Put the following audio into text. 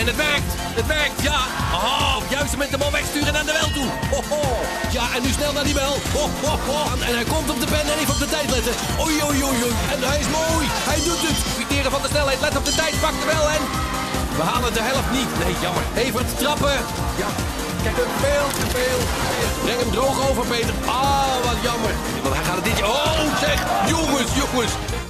En het werkt. Het werkt, ja. Oh, juist met de bal wegsturen naar de wel toe. Ho, ho. Ja, en nu snel naar die bel. Ho, ho, ho. En hij komt op de pen en even op de tijd letten. Oei, oei, oei, oei. En hij is mooi. Hij doet het. Profiteren van de snelheid. Let op de tijd. Pakt de wel en... We halen de helft niet. Nee, jammer. Evert, trappen. Ja. Kijk, veel te veel. Breng hem droog over, Peter. Ah, wat jammer. Want hij gaat het dit... Oh, zeg. Jongens, jongens.